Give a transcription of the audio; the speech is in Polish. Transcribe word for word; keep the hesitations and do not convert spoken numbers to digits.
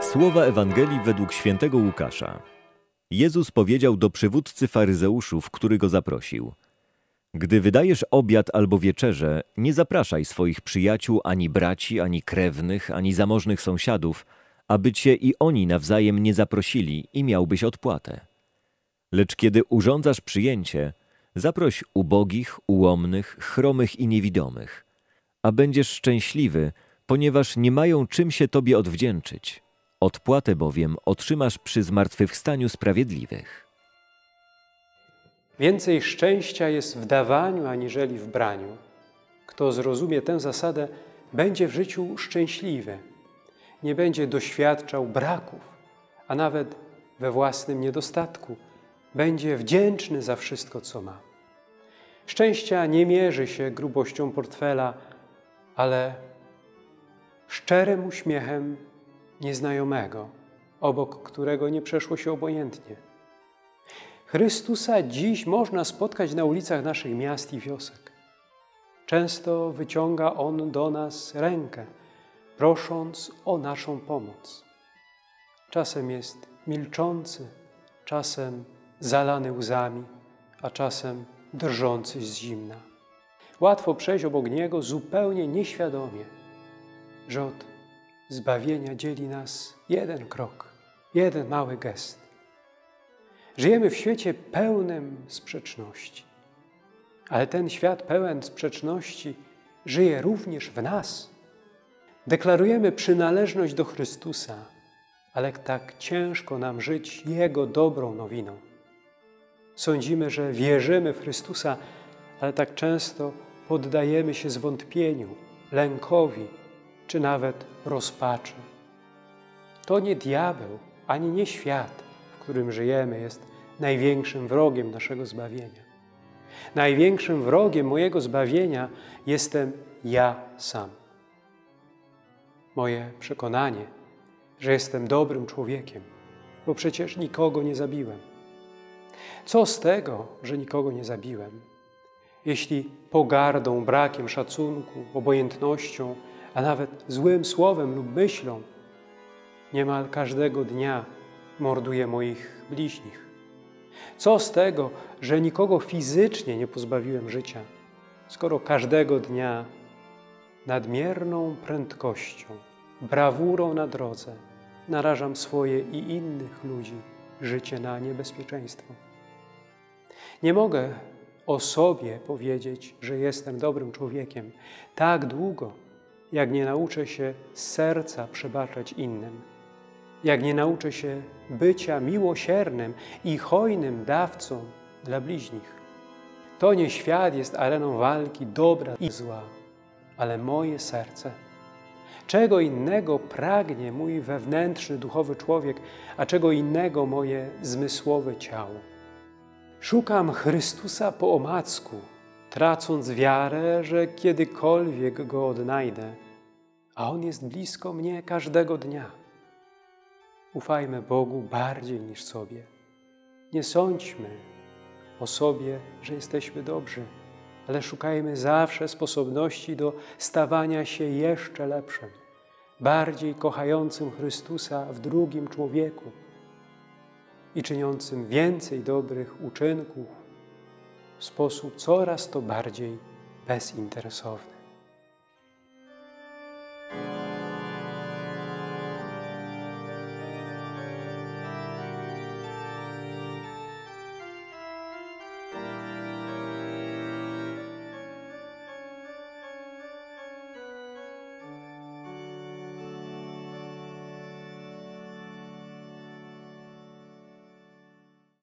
Słowa Ewangelii według świętego Łukasza. Jezus powiedział do przywódcy faryzeuszów, który go zaprosił: Gdy wydajesz obiad albo wieczerzę, nie zapraszaj swoich przyjaciół, ani braci, ani krewnych, ani zamożnych sąsiadów, aby cię i oni nawzajem nie zaprosili i miałbyś odpłatę. Lecz kiedy urządzasz przyjęcie, zaproś ubogich, ułomnych, chromych i niewidomych, a będziesz szczęśliwy, ponieważ nie mają czym się tobie odwdzięczyć. Odpłatę bowiem otrzymasz przy zmartwychwstaniu sprawiedliwych. Więcej szczęścia jest w dawaniu, aniżeli w braniu. Kto zrozumie tę zasadę, będzie w życiu szczęśliwy. Nie będzie doświadczał braków, a nawet we własnym niedostatku. Będzie wdzięczny za wszystko, co ma. Szczęścia nie mierzy się grubością portfela, ale szczerym uśmiechem nieznajomego, obok którego nie przeszło się obojętnie. Chrystusa dziś można spotkać na ulicach naszych miast i wiosek. Często wyciąga On do nas rękę, prosząc o naszą pomoc. Czasem jest milczący, czasem zalany łzami, a czasem drżący z zimna. Łatwo przejść obok Niego zupełnie nieświadomie, że od zbawienia dzieli nas jeden krok, jeden mały gest. Żyjemy w świecie pełnym sprzeczności, ale ten świat pełen sprzeczności żyje również w nas. Deklarujemy przynależność do Chrystusa, ale tak ciężko nam żyć Jego dobrą nowiną. Sądzimy, że wierzymy w Chrystusa, ale tak często poddajemy się zwątpieniu, lękowi, czy nawet rozpaczy. To nie diabeł, ani nie świat, w którym żyjemy, jest największym wrogiem naszego zbawienia. Największym wrogiem mojego zbawienia jestem ja sam. Moje przekonanie, że jestem dobrym człowiekiem, bo przecież nikogo nie zabiłem. Co z tego, że nikogo nie zabiłem, jeśli pogardą, brakiem szacunku, obojętnością, a nawet złym słowem lub myślą niemal każdego dnia morduję moich bliźnich? Co z tego, że nikogo fizycznie nie pozbawiłem życia, skoro każdego dnia nadmierną prędkością, brawurą na drodze narażam swoje i innych ludzi życie na niebezpieczeństwo? Nie mogę o sobie powiedzieć, że jestem dobrym człowiekiem tak długo, jak nie nauczę się z serca przebaczać innym, jak nie nauczę się bycia miłosiernym i hojnym dawcą dla bliźnich. To nie świat jest areną walki dobra i zła, ale moje serce. Czego innego pragnie mój wewnętrzny, duchowy człowiek, a czego innego moje zmysłowe ciało. Szukam Chrystusa po omacku, tracąc wiarę, że kiedykolwiek Go odnajdę, a On jest blisko mnie każdego dnia. Ufajmy Bogu bardziej niż sobie. Nie sądźmy o sobie, że jesteśmy dobrzy, ale szukajmy zawsze sposobności do stawania się jeszcze lepszym, bardziej kochającym Chrystusa w drugim człowieku i czyniącym więcej dobrych uczynków w sposób coraz to bardziej bezinteresowny.